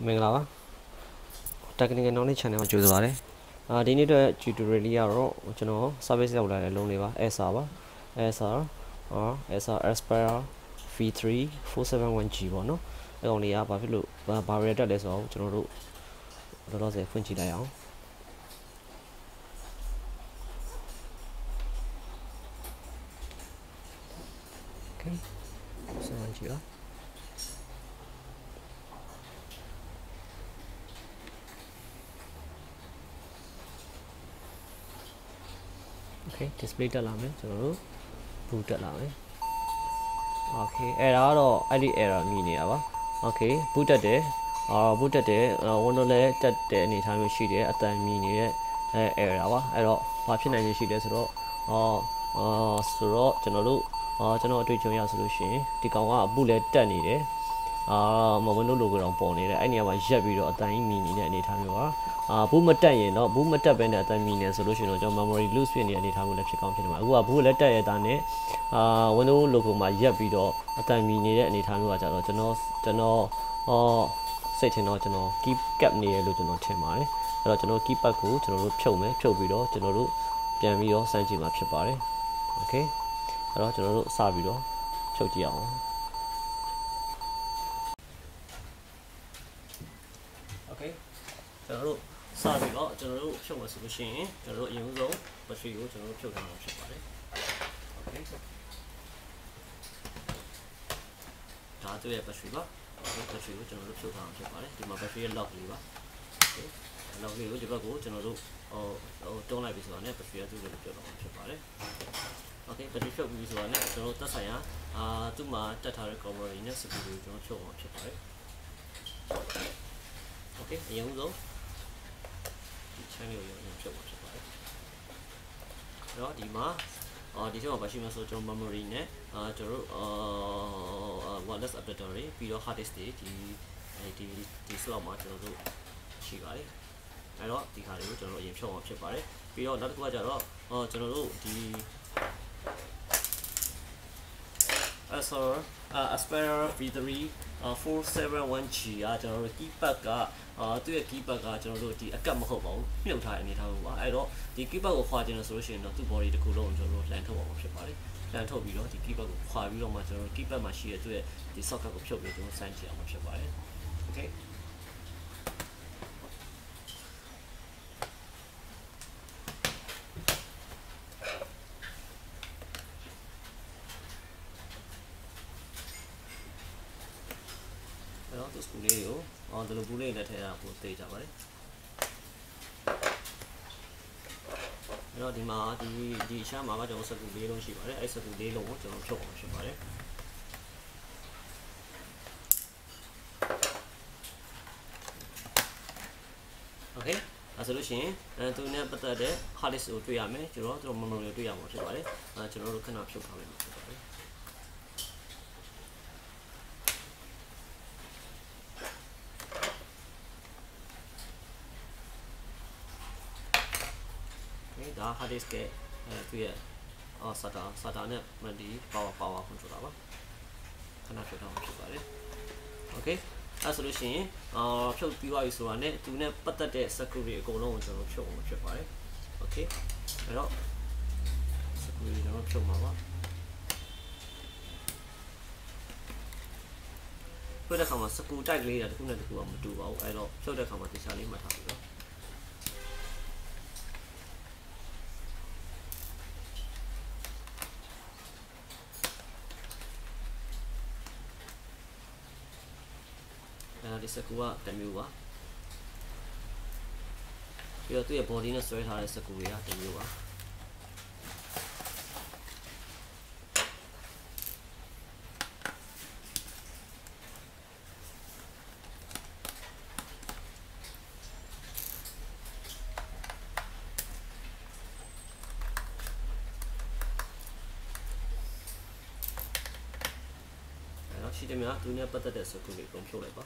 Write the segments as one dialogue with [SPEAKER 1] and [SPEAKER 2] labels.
[SPEAKER 1] မင်္ဂလာပါ Technical Knowledge Channel မှာကြိုဆိုပါရစေဒီနေ့အတွက် tutorial လေးကတော့ကျွန်တော် service ရောက်လာတဲ့လုံးလေးပါ SR ပါ SR Aspire V3 471G ပေါ့နော်အဲ့ကောင်လေးကဘာဖြစ်လို့ဘာရတက်လဲဆိုတော့ကျွန်တော်တို့လောလောဆယ်ဖွင့်ကြည့်လိုက်အောင် Okay 471G ပါdisplay တက်လာမယ်ကျွန်တော်တို့ boot တက်လာမယ် okay အဲ့ဒါကတော့အဲ့ဒီ error မြည်နေတာပါ okay boot တက်တယ်boot တက်တယ် window လည်းတက်တဲ့အနေအထားမျိုးရှိတယ်အတန်မြည်နေတဲ့ error ပါအဲ့တော့ဘာဖြစ်နိုင်ရရှိလဲဆိုတော့ကျွန်တော်တို့ကျွန်တော်အတွေ့အကြုံရဆိုလို့ရှိရင်ဒီကောင်က boot လည်းတက်နေတယ်window logo တောင်ပေါ်နေတယ်အဲ့နေရာမှာရက်ပြီးတော့အတန်ကြီးမြည်နေတဲ့အနေအထားမျိုးပါဘူးမတက်ရင်တော့ဘူးမတက်ပဲနဲ့အတန်မြည်နေဆိုလို့ရှိရင်တော့ကျွန်တော် memory loose ဖြစ်နေတဲ့အနေအထားမျိုးလည်းဖြစ်ကောင်းဖြစ်နေမှာအခုကဘူးလည်းတက်ရတဲ့နဲ့window logo မှာရက်ပြီးတော့အတန်မြည်နေတဲ့အနေအထားမျိုးကကြတော့ကျွန်တော်စိတ်ထင်တော့ကျွန်တော် keep cap နေရလို့ကျွန်တော်ထင်ပါတယ်အဲ့တော့ကျွန်တော် keep pad ကိုကျွန်တော်တို့ဖြုတ်မယ်ဖြုတ်ပြီးတော့ကျွန်တော်တို့ပြန်ပြီးတော့စမ်းကြည့်မှာဖြစ်ပါတယ် okay အဲ့တော့ကျွန်တော်တို့စပြီးတော့ဖြုတ်ကြည့်အောင်ကျွန်တော်တို့စပြီးတော့ကျွန်တော်တို့ဖြုတ်မယ်ဆိုလို့ရှိရင်ကျွန်တော်တို့အရင်ဆုံး battery ကိုကျွန်တော်တို့ဖြုတ်ထားမှာဖြစ်ပါတယ် okay ဒါသူ့ရဲ့ battery ပါ okay battery ကိုကျွန်တော်တို့ဖြုတ်ထားမှာဖြစ်ပါတယ်ဒီမှာ battery ရဲ့ lock လေးပါ okay lock လေးကိုဒီဘက်ကိုကျွန်တော်တို့တွန်းလိုက်ပြီဆိုတာနဲ့ battery ကသူ့ကိုဖြုတ်ထားမှာဖြစ်ပါတယ် okay battery ဖြုတ်ပြီဆိုတာနဲ့ကျွန်တော်တို့သက်ဆိုင်ရာသူ့မှာတက်ထားတဲ့ cover တွေနဲ့ screw တွေကိုကျွန်တော်ဖြုတ်အောင်ဖြစ်ပါတယ် okay အရင်ဆုံးchannel ကိုရောဖြုတ်မှာဖြစ်ပါတယ်အဲ့တော့ဒီမှာဒီထဲမှာပါရှိမှဆိုကျွန်တော် memory နဲ့ကျွန်တော်တို့wireless adapter တွေပြီးတော့ hard disk တွေဒီ slot မှာကျွန်တော်တို့ရှိပါတယ်အဲ့တော့ဒီခါလေးကိုကျွန်တော်တို့အရင်ဖြုတ်အောင်ဖြစ်ပါတယ်ပြီးတော့နောက်တစ်ခုကကြတော့ကျွန်တော်တို့ဒီ Aspire V3 471G ကကျွန်တော်တို့ keypad ကသူ့ရဲ့ keypad ကကျွန်တော်တို့ဒီအကတ်မဟုတ်ပါဘူးမြုပ်ထားတဲ့အနေထားမျိုးပါအဲ့တော့ဒီ keypad ကိုခွာခြင်းလို့ဆိုလို့ရှိရင်တော့သူ့ body တစ်ခုလုံးကိုကျွန်တော်တို့လှန်ထုတ်အောင်ဖြစ်ပါတယ်လှန်ထုတ်ပြီးတော့ဒီ keypad ကိုခွာပြီးတော့မှကျွန်တော်တို့ keypad မှာရှိတဲ့သူ့ရဲ့ဒီ socket ကိုဖြုတ်ပြီးကျွန်တော်စမ်းကြည့်အောင်ဖြစ်ပါတယ် okayတော့သူ့ school လေးကိုဒီလိုဘူးလေးနဲ့ထည့်ရဖို့သိကြပါတယ်အဲ့တော့ဒီမှာဒီအရှားမှာကကျွန်တော်စကူလေးလုံးရှိပါတယ်အဲ့စကူလေးလုံးကိုကျွန်တော်ဖြုတ်အောင်ဖြစ်ပါတယ် okay အဲ့ဆိုလို့ရှိရင်သူနဲ့ပတ်သက်တဲ့ hard disk ကိုတွေ့ရမယ်ကျွန်တော် memory ကိုတွေ့ရမှာဖြစ်ပါတယ်ကျွန်တော်တို့ခဏဖြုတ်ထားလိုက်မှာဖြစ်ပါတယ်ဒါ hard disk ကသူရဲ့SATA နဲ့ဒီ power controller ပါခဏဖြုတ်ထားမှာဖြစ်ပါတယ် okay အဲ့ဆိုလို့ရှိရင်ဖြုတ်ပြီးသွားပြီဆိုတာနဲ့သူနဲ့ပတ်သက်တဲ့ screw တွေအကုန်လုံးကိုကျွန်တော်ဖြုတ်အောင်ဖြစ်ပါတယ် okay အဲ့တော့ screw တွေကျွန်တော်ဖြုတ်မှာပါဖြုတ်တဲ့အခါမှာ screw type လေးတစ်ခုနဲ့တစ်ခုကမတူပါဘူးအဲ့တော့ဖြုတ်တဲ့အခါမှာဒီစာလေးမှတ်ထားပြီနော်ဒီစကူကတမျိုးပါပြီးတော့သူ့ရဲ့ body နဲ့ဆွဲထားတဲ့စကူတွေကတမျိုးပါအဲ့တော့ရှိတယ်များသူနဲ့ပတ်သက်တဲ့စကူတွေပုံဖြုတ်လိုက်ပါ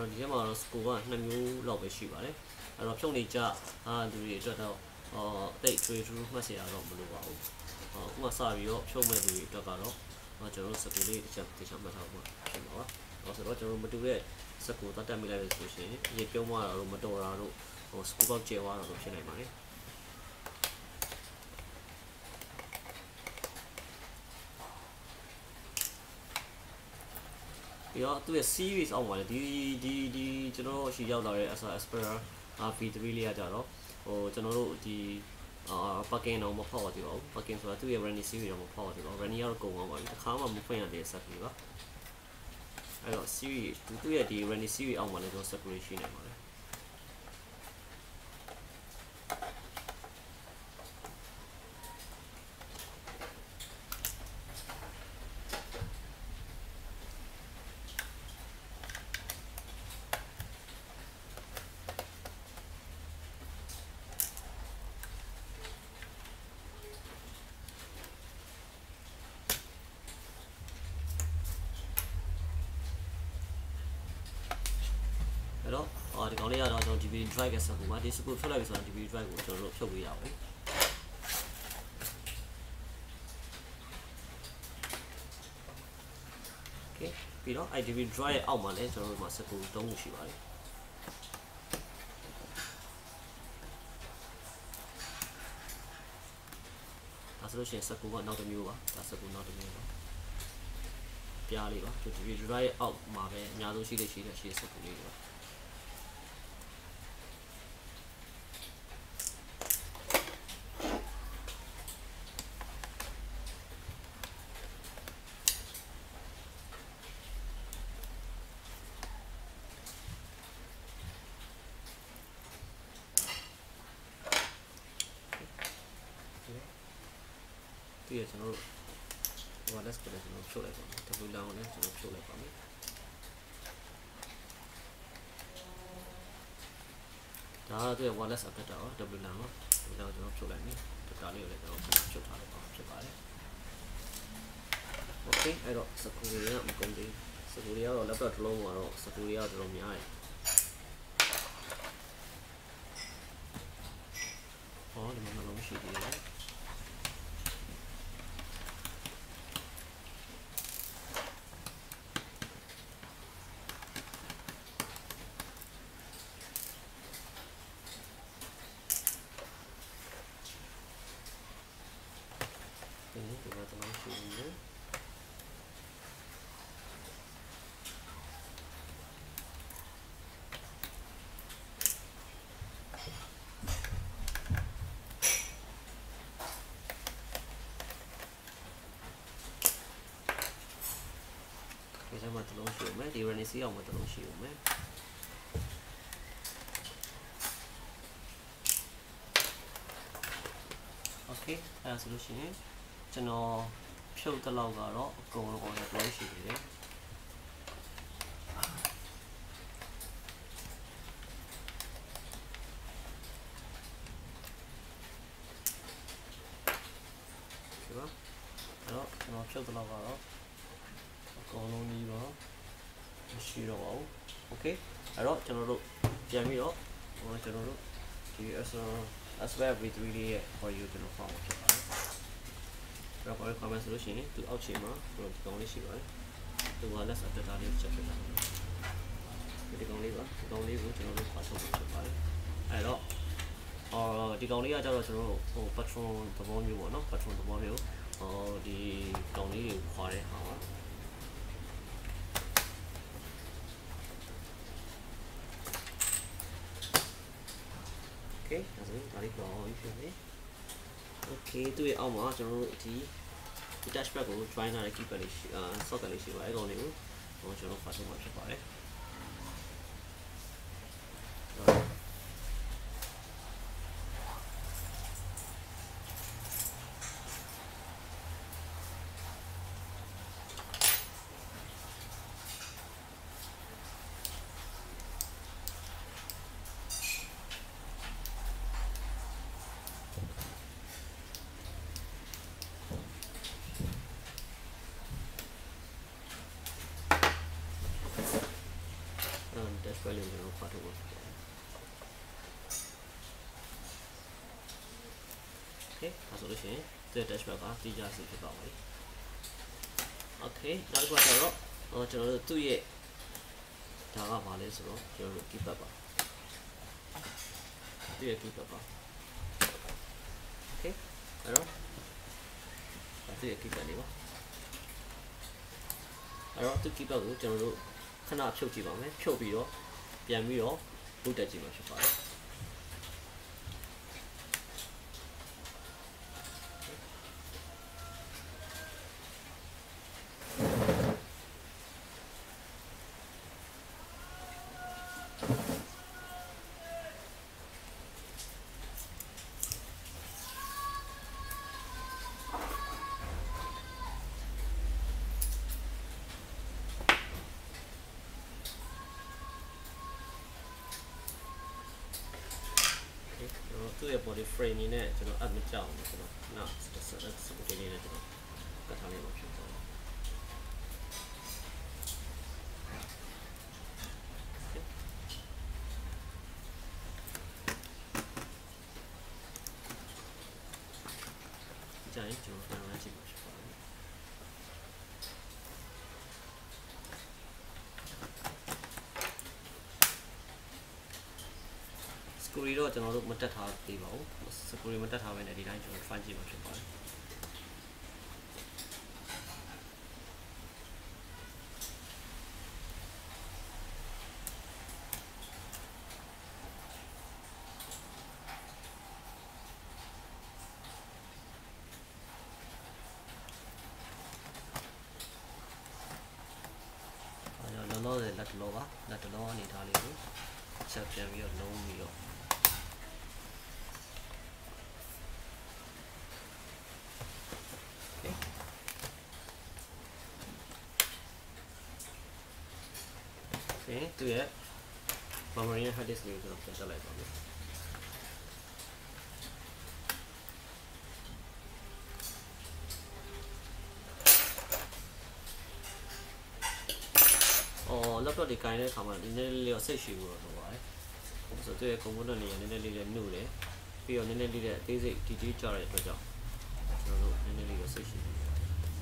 [SPEAKER 1] ဒီထဲမှာတော့ score က2မျိုးလောက်ပဲရှိပါတယ်အဲ့တော့ဖြုတ်နေကြလူတွေအတွက်တော့တိတ်ထွေထူးမှတ်စရာတော့မလိုပါဘူးခုမှစပြီးတော့ဖြုတ်မဲ့လူတွေအတွက်ကတော့ကျွန်တော်တို့ score လေးတစ်ချက်မှတ်ထားဖို့ဖြစ်ပါပါဆိုတော့ကျွန်တော်မတူတဲ့ score တတ်တက်မိလိုက်လို့ဆိုရှင်ရေပြုံးသွားတာတော့မတော်တာတော့score ပေါက်ကျဲသွားတာတော့ဖြစ်နိုင်ပါတယ်ပြီးတော့သူ့ရဲ့ series အောက်မှာလေဒီကျွန်တော်တို့ရှိရောက်လာတဲ့ Aspera V3 လေးကကြတော့ကျွန်တော်တို့ဒီplugin တော့မဖောက်ရသေးပါဘူး plugin ဆိုတာသူ့ရဲ့ running series တော့မဖောက်ရသေးပါဘူး running ကတော့ကုန်သွားပါပြီတစ်ခါမှမဖွင့်ရသေးတဲ့ set လေးပါအဲ့တော့ series သူ့ရဲ့ဒီ running series အောက်မှာလည်းကျွန်တော် separation ရှိနေပါတယ်အဲ့တော့ဒီကောင်လေးကတော့ကျွန်တော် DB drive ကဆက်ဖို့ပါဒီ scope ဖြုတ်လိုက်ပြီဆိုတော့ DB drive ကိုကျွန်တော်တို့ဖြုတ်ပေးရအောင်โอเคပြီးတော့ IDB drive ရဲ့အောက်မှာလည်းကျွန်တော်တို့မှာ scope 3ခုရှိပါတယ်ဒါဆိုလို့ရှိရင် scope ကနောက်တစ်မျိုးပါဒါ scope နောက်တစ်မျိုးပါပြားလေးပါဒီ DB drive ရဲ့အောက်မှာပဲအများဆုံးရှိတဲ့ scope လေးပါဒီကျွန်တော်တို့wireless ကိုလည်းကျွန်တော်ဖြုတ်လိုက်ပါမယ်။ double down ကိုလည်းကျွန်တော်ဖြုတ်လိုက်ပါမယ်။ဒါကသူ့ wireless adapter ပါ double down ပါ။ double down ကျွန်တော်ဖြုတ်လိုက်ပြီ။ adapter လေးကိုလည်းကျွန်တော်ဖြုတ်ထားလိုက်ပါဖြစ်ပါတယ်။ Okay အဲ့တော့ scope တွေကမကုန်သေးဘူး။ scope တွေကတော့ laptop တစ်လုံးမှာတော့ scope တွေကတော့တော်တော်များတယ်။ဒီမှာနှလုံးရှိသေးတယ်။ Kita mau telur siu, di Indonesia mau telur siu, Okay, ada solusinya. Channel show telur garo, kalau telur siu ni. Coba, kalau channel show telur garo. အကုန်လုံးကြီးပါမရှိတော့ပါဘူး Okay အဲ့တော့ကျွန်တော်တို့ပြန်ပြီးတော့ကျွန်တော်တို့ဒီ Aspera V3 လေးရဲ့ for you ကျွန်တော်ဖောက်မှာဖြစ်ပါတယ်အဲ့တော့ comment ဆိုလို့ရှိရင်သူအောက်ခြေမှာကျွန်တော်ဒီကောင်လေးရှိပါတယ်သူက less adapter လေးချက်ဖြစ်လာတယ်ဒီကောင်လေးပါဒီကောင်လေးကိုကျွန်တော်တို့ဖတ်ထုတ်ဖြစ်ပါတယ်အဲ့တော့ဒီကောင်လေးကကျတော့ကျွန်တော်တို့patron သဘောမျိုးပေါ့နော် patron သဘောမျိုးဒီကောင်လေးကိုခွာတဲ့ဟာပါOkay,ဒါဆိုဒါလေးပေါ်ပြီးဖြစ်နေ။ Okay သူ့ရဲ့အောက်မှာကျွန်တော်တို့ဒီ dashboard ကို join ထားတဲ့ keypad လေးရှိsocket လေးရှိပါတယ်။အဲကောင်လေးကိုကျွန်တော်ဖတ်ထုတ်မှာဖြစ်ပါတယ်။ဖတ်ထုတ်ဖို့ဖြစ်ပါတယ် Okay ဒါဆိုလို့ရှိရင်ဒီ dashboard ကတိကျစီဖြစ်ပါမယ် Okay နောက်တစ်ခုကတော့ကျွန်တော်တို့သူ့ရဲ့ဒါကဘာလဲဆိုတော့ကျွန်တော်တို့ keyword ပါသူ့ရဲ့ keyword ပါ Okay အဲ့တော့သူ့ရဲ့ keyword လေးပါအဲ့တော့သူ keyword ကိုကျွန်တော်တို့ခဏဖြုတ်ကြည့်ပါမယ်ဖြုတ်ပြီးတော့ပြန်ပြီးတော့ပို့တက်ကြည့်မှာဖြစ်ပါတယ် သူ့ရဲ့ body frame နေနဲ့ကျွန်တော်အပ်မကြောက်ဘူးကျွန်တော်နောက်စပင်းလေးနဲ့ကျွန်တော်ကတ်ထားလိုက်ပါဖြစ်သွားတယ်ကြိုင်ကျွန်တော်ပြန်လာကြည့်ပါဖြစ်သွားတယ် Scurry တော့ကျွန်တော်တို့မတက်ထားသေးပါဘူး Scurry မတက်ထားဘဲနဲ့ဒီတိုင်းကျွန်တော် find ကြည့်မှာဖြစ်ပါတယ် လောလောဆယ်လက်တလောပါလက်တလောအနေထားလေးကိုချက်ပြန်ပြီးတော့လုံးပြီးတော့ Okay သူရဲ့ memory နဲ့ hard disk လေးကိုကျွန်တော်ပြန်တက်လိုက်ပါမယ် laptop ဒီကိုင်းတဲ့အခါမှာနည်းနည်းလေးတော့စိတ်ရှည်ဖို့တော့လိုပါတယ်ဆိုတော့သူရဲ့ component တွေနည်းနည်းလေးလည်းနှုတ်တယ်ပြီးတော့နည်းနည်းလေးလည်းအသေးစိတ် detail ကြတဲ့အတွက်ကြောင့်ကျွန်တော်တို့နည်းနည်းလေးတော့စိတ်ရှည်နေပါတယ်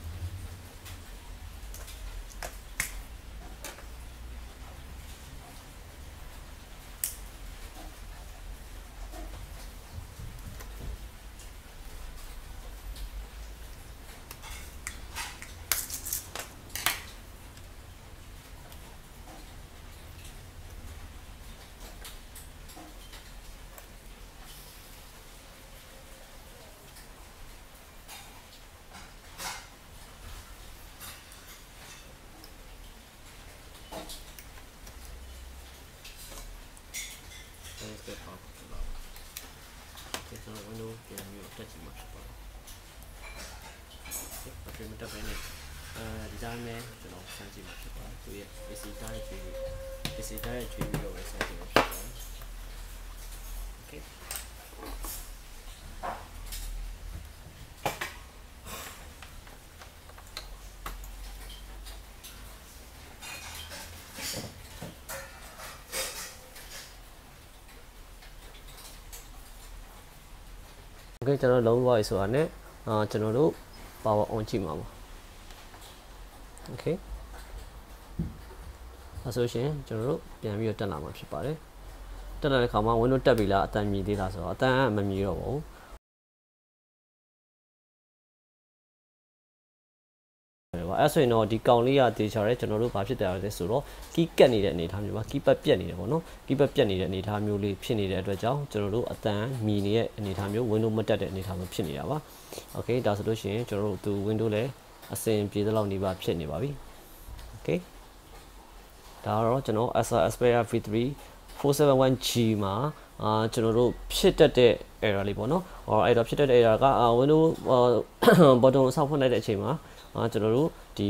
[SPEAKER 1] Let's get off the log. Okay, so window can be touch much about. Okay, but we must have design में चलो fancy much about. तो ये इसी directory भी होगा fancy much about. Okay. Okay ကျွန်တော်လုံးဝရေးဆိုတာနဲ့ကျွန်တော်တို့ power on ကြည့်မှာပါ Okay အဲဆိုရှင်ကျွန်တော်တို့ပြန်ပြီးတော့တက်လာမှာဖြစ်ပါတယ်တက်လာတဲ့အခါမှာ window တက်ပြီလားအတန်မြည်သေးလားဆိုတော့အတန်ကမမြည်တော့ပါဘူးအဲ့ဆိုရင်တော့ဒီကောင်လေးကတေချာရဲကျွန်တော်တို့ဘာဖြစ်တယ်လဲဆိုတော့ key ကတ်နေတဲ့အနေအထားမျိုးပါ key pad ပြတ်နေတယ်ပေါ့နော် key pad ပြတ်နေတဲ့အနေအထားမျိုးလေးဖြစ်နေတဲ့အတွက်ကြောင့်ကျွန်တော်တို့အတန်မြည်နေတဲ့အနေအထားမျိုး window မတက်တဲ့အနေအထားမျိုးဖြစ်နေတာပါ Okay ဒါဆိုလို့ရှိရင်ကျွန်တော်တို့သူ window လည်းအစင်ပြေသလောက်နေပါဖြစ်နေပါပြီ Okay ဒါတော့ကျွန်တော် Acer Aspire V3 471G မှာကျွန်တော်တို့ဖြစ်တတ်တဲ့ error လေးပေါ့နော်အဲ့တော့ဖြစ်တတ်တဲ့ error က window button ဆောက်ဖွင့်လိုက်တဲ့အချိန်မှာကျွန်တော်တို့ဒီ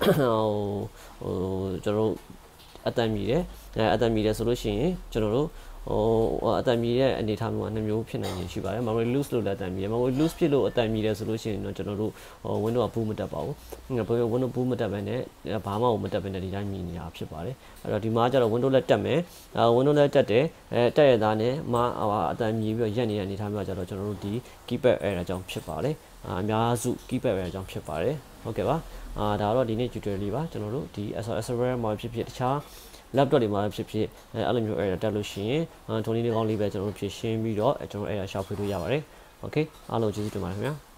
[SPEAKER 1] ကျွန်တော်တို့အတန်မြည်တယ်အတန်မြည်တယ်ဆိုလို့ရှိရင်ကျွန်တော်တို့အတန်မြည်တဲ့အနေထားမျိုးကနှစ်မျိုးဖြစ်နိုင်ရင်ရှိပါတယ် memory loose လို့လည်းအတန်မြည်တယ် memory loose ဖြစ်လို့အတန်မြည်တယ်ဆိုလို့ရှိရင်တော့ကျွန်တော်တို့Windows က boot မတက်ပါဘူး။ Windows boot မတက်ဘဲနဲ့ဘာမှမတက်ဘဲနဲ့ဒီတိုင်းမြည်နေတာဖြစ်ပါတယ်။အဲ့တော့ဒီမှာကျတော့ Windows လည်းတက်မယ်။ Windows လည်းတက်တယ်။တက်ရသားနဲ့အတန်မြည်ပြီးတော့ရက်နေတဲ့အနေထားမျိုးကကျတော့ကျွန်တော်တို့ဒီ keypad error အကြောင်းဖြစ်ပါတယ်။အများစု keypad error အကြောင်းဖြစ်ပါတယ်။ဟုတ်ကဲ့ပါ။ဒါတော့ဒီနေ့ tutorial လေးပါကျွန်တော်တို့ဒီ server မှာဖြစ်ဖြစ်တခြားlaptop တွေမှာဖြစ်ဖြစ်အဲ့လိုမျိုး error တက်လို့ရှိရင်ထုံးလေးကောင်းလေးပဲကျွန်တော်တို့ဖြည့်ရှင်းပြီးတော့ကျွန်တော် error ရှောက်ဖွေလို့ရပါတယ်။ Okay အားလုံးကျေးဇူးတင်ပါတယ်ခင်ဗျာ။